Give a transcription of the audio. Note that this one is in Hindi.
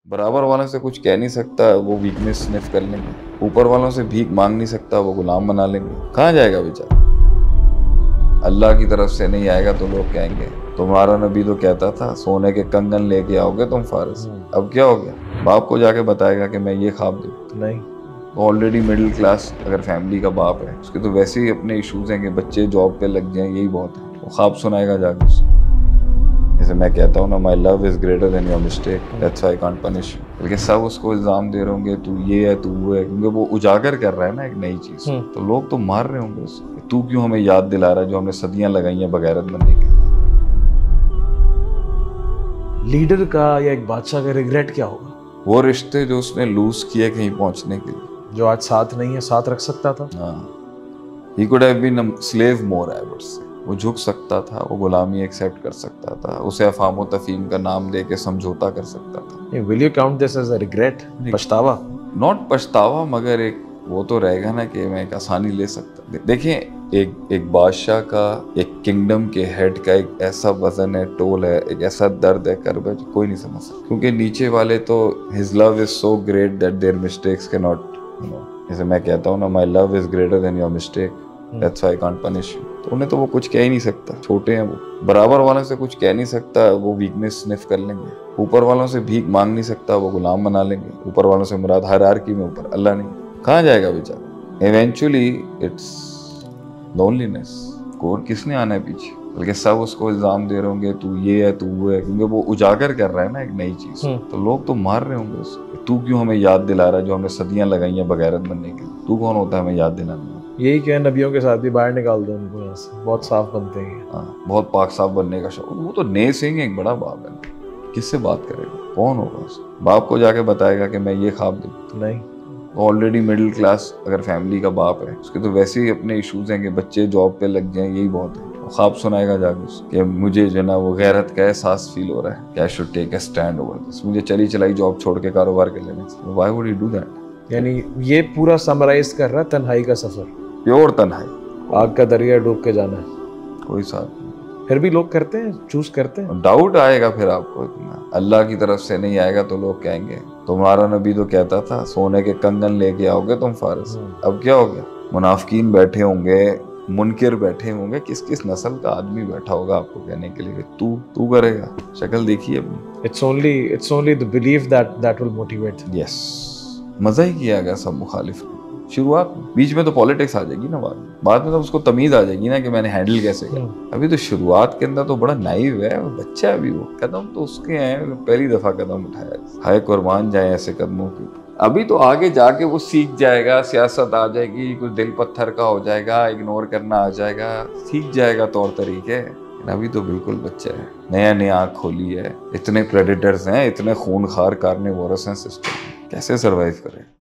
बराबर वालों से कुछ कह नहीं सकता, वो वीकनेस स्निफ कर लेंगे। ऊपर वालों से भीख मांग नहीं सकता, वो गुलाम बना लेंगे। कहाँ जाएगा बेचारा? अल्लाह की तरफ से नहीं आएगा तो लोग कहेंगे तुम्हारा नबी तो कहता था सोने के कंगन लेके आओगे तुम फारस। अब क्या हो गया? बाप को जाके बताएगा कि मैं ये ख्वाब देखता नहीं। ऑलरेडी मिडिल क्लास अगर फैमिली का बाप है, उसके तो वैसे ही अपने इश्यूज हैं कि बच्चे जॉब पे लग जाएं, यही बहुत है। वो ख्वाब सुनाएगा जाके उससे। जैसे मैं कहता हूँ ना, my love is greater than your mistake, that's why I can't punish you. बल्कि सब उसको इल्जाम दे रहे होंगे तू ये है तू वो है, क्योंकि वो उजागर कर रहा है ना एक नई चीज। तो लोग तो मार रहे होंगे उसको, तू क्यों हमें याद दिला रहा है जो हमने सदियां लगाई हैं बगैरत बनने की। लीडर का या एक बादशाह का रिग्रेट क्या होगा? वो रिश्ते जो उसने लूज किए कहीं पहुंचने के लिए, जो आज साथ नहीं है, साथ रख सकता था। हाँ, he could have been a slave more, I would say। वो झुक सकता था, वो गुलामी एक्सेप्ट कर सकता था, उसे अफाम व तफहीम का नाम दे के समझौता कर सकता था। Will you count this as a regret, पछतावा? नॉट पछतावा, मगर एक वो तो रहेगा ना कि मैं एक आसानी ले सकता। देखिए, एक बादशाह का, एक किंगडम के हेड का एक ऐसा वजन है, टोल है, एक ऐसा दर्द है, कर्ब है जो कोई नहीं समझ सकता। क्योंकि नीचे वाले तो his love is so great that there mistakes can not, जैसे मैं कहता हूँ ना, my love is greater than your mistake, that's why I can't punish you. तो उन्हें तो वो कुछ कह ही नहीं सकता, छोटे हैं वो। बराबर वालों से कुछ कह नहीं सकता, वो वीकनेस स्निफ कर लेंगे। ऊपर वालों से भीख मांग नहीं सकता, वो गुलाम बना लेंगे। ऊपर वालों से मुराद हायरार्की में ऊपर, अल्लाह नहीं। कहाँ जाएगा बेचारा? Eventually it's loneliness. और किसने आना है पीछे? बल्कि सब उसको इल्जाम दे रहे होंगे तू ये है तू वो है, क्योंकि वो उजागर कर रहा है ना एक नई चीज। तो लोग तो मार रहे होंगे उसको, तू क्यों हमें याद दिला रहा है जो हमने सदियां लगाई हैं बगैरत बनने की। तू कौन होता है हमें याद दिलाने? यही क्या, नबियों के साथ भी बाहर निकाल दो उनको यहाँ से, बहुत साफ बनते हैं। हाँ, बहुत पाक साफ बनने का शौक। वो तो ने सिंह एक बड़ा बाप है, किससे बात करेगा? कौन होगा उसको? बाप को जाके बताएगा कि मैं ये ख्वाब देखता। नहीं। ऑलरेडी मिडिल क्लास अगर फैमिली का बाप है, उसके तो वैसे ही अपने इश्यूज हैं कि बच्चे जॉब पे लग जाएं, यही बहुत है। वो ख्वाब सुनाएगा जाके उसको कि मुझे जो ना वो गैरत का एहसास फील हो रहा है कि I should take a stand over this. मुझे चली चलाई जॉब छोड़ के कारोबार कर लेना चाहिए। Why would you do that? यानी ये पूरा समराइज कर रहा है तन्हाई का सफर, प्योर तन्हाई, आग का दरिया डूब के जाना है। कोई साथ। फिर भी लोग करते हैं, चूज करते हैं। डाउट आएगा फिर आपको इतना, अल्लाह की तरफ से नहीं आएगा तो लोग कहेंगे तुम्हारा नबी तो कहता था सोने के कंगन लेके आओगे तुम फारस। अब क्या हो गया? मुनाफिकीन बैठे होंगे, मुनकिर बैठे होंगे, किस किस नस्ल का आदमी बैठा होगा आपको कहने के लिए तू करेगा। शक्ल देखिए अपनी। It's only the belief that will motivate. Yes, मजा ही किया गया सब मुखालिफ ने शुरुआत में। बीच में तो पॉलिटिक्स आ जाएगी ना, बाद में तो उसको तमीज आ जाएगी ना कि मैंने हैंडल कैसे किया। अभी तो शुरुआत के अंदर तो बड़ा नाइव है, बच्चा है अभी वो। कदम तो उसके हैं, पहली दफा कदम उठाया। हाय कुर्बान जाए ऐसे कदमों की। अभी तो आगे जाके वो सीख जाएगा, सियासत आ जाएगी, कुछ दिल पत्थर का हो जाएगा, इग्नोर करना आ जाएगा, सीख जाएगा तौर तरीके। अभी तो बिल्कुल बच्चा है, नया नया आँख खोली है। इतने प्रेडेटर्स हैं, इतने खूनखार कार्निवोरस हैं सिस्टम, कैसे सरवाइव करें?